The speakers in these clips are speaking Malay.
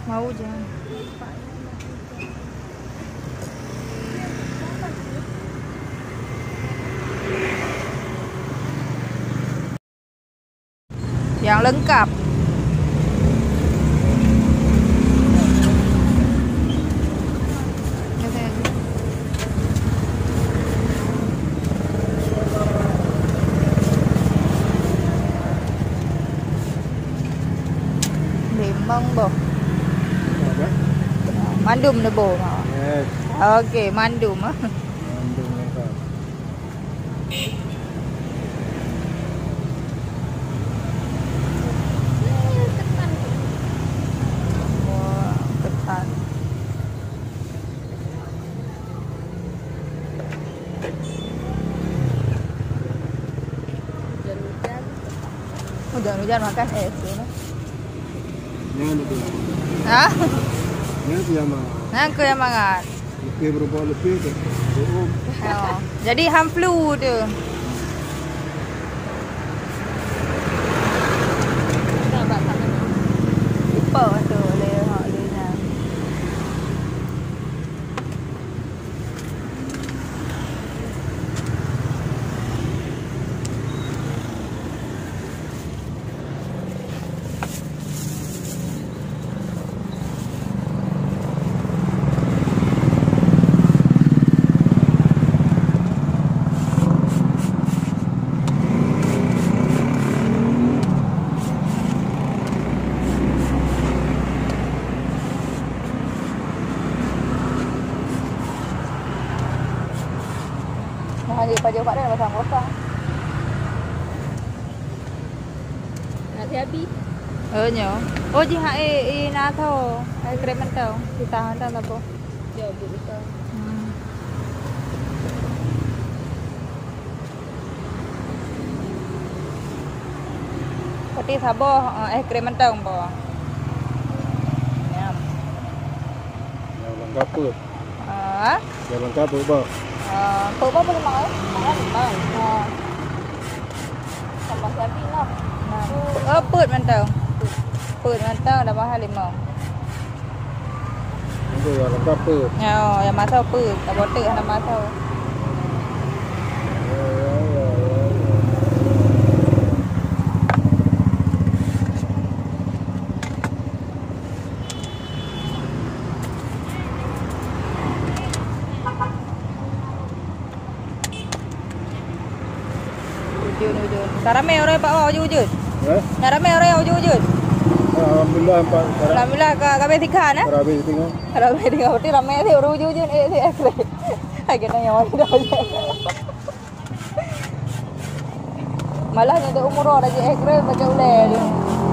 Mau je. Yang lengkap. Limang boh. Mandum dah boh. Yes. Okey, mandum. Mandum lengkap. Wah, ketan. Hujan-hujan makan es ya. Jangan itu. Hah? Jangan tu yang mana. Nangku yang mangat. Lebih berapa lebih tu. Oh. Oh. Jadi ham flu tu. Lupa tu oleh hak dia nak. Hari pagi Pak dah pasang kosong. Nanti habis. Nyo. Oh ji hak na tho. Ai krem mentau. Kita hantar apa? Jauh betul. Pati sabo krem mentau po. Nyam. Yang lengkap tu. Yang lengkap tu bah. Phở bắp với mắm sama sapi lah. Put mantau. Put mantau dah mahal 5. Itu yang lengkap tu. Ya, yang masau put, tak botek ada masau. Ujun. Ramai orang Pak ujun. Ramai orang ujun. Alhamdulillah empat. Alhamdulillah kami tiga na. Ramai tengok. Ramai tiga berarti ramai tu orang ujun ekstrak. Agak nanya orang dah. Malah nyata umur orang je ekstrak macam ulai dia.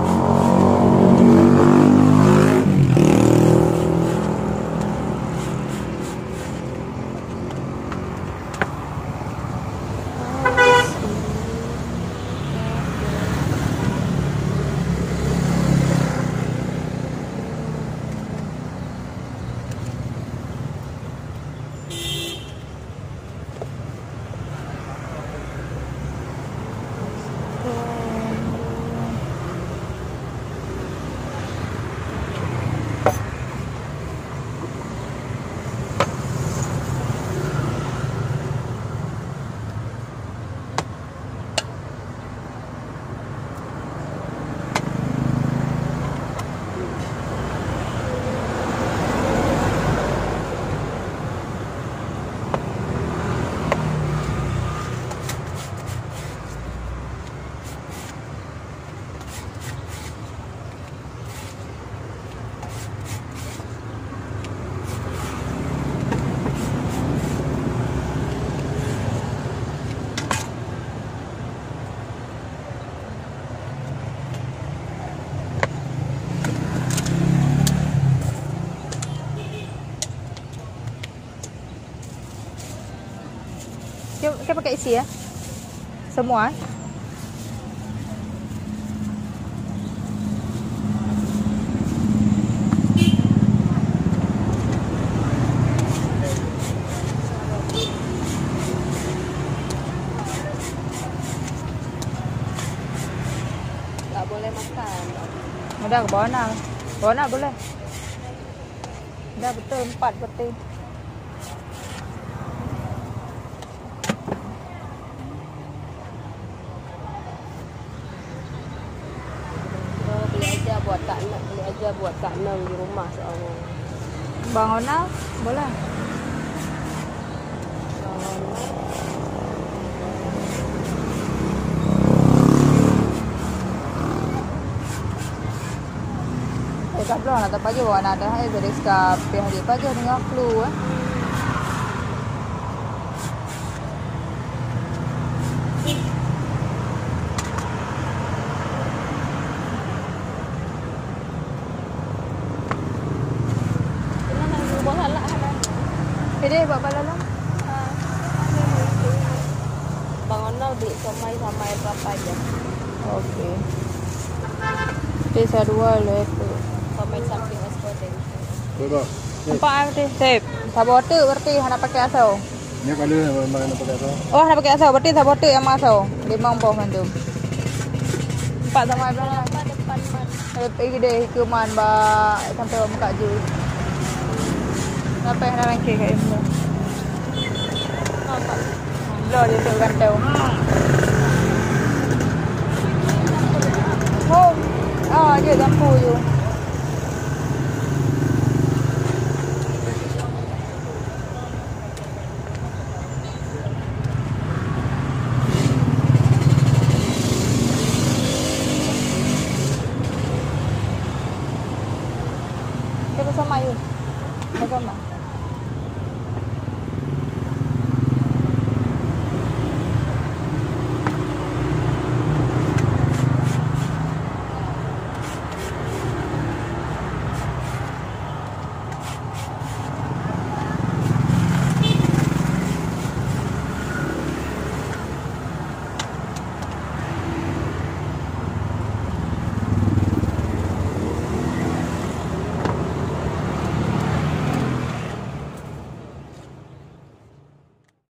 Kita pakai isi ya. Semua. Tak boleh makan. Udah ke bawah nak boleh. Dah betul 4 peti. Boleh ajar buat tak nak, boleh ajar buat tak nak di rumah seorang. Bangunan boleh. Tak belum nak pagi bawa nak ada hai dari skape hari pagi dengan flu Ini buat balon. Bangun now di samai berapa aja? Okey. Desa 2 lepas. Samai samping hospital. Betul. Nampak berarti. Sip. Saboteur berarti nak pakai asau. Ni kalau memang nak pakai apa? Oh, nak pakai asau. Berarti saboteur yang masau. Limang poh tu. Empat sama berapa? Depan man. Pergi deh ke man ba sampai muka je. Apa yang nak rangkai kat ini? Nampak. Lo dia tu kantau. Oh. Ah, dia lampu je. Kita sama yuk. Sama.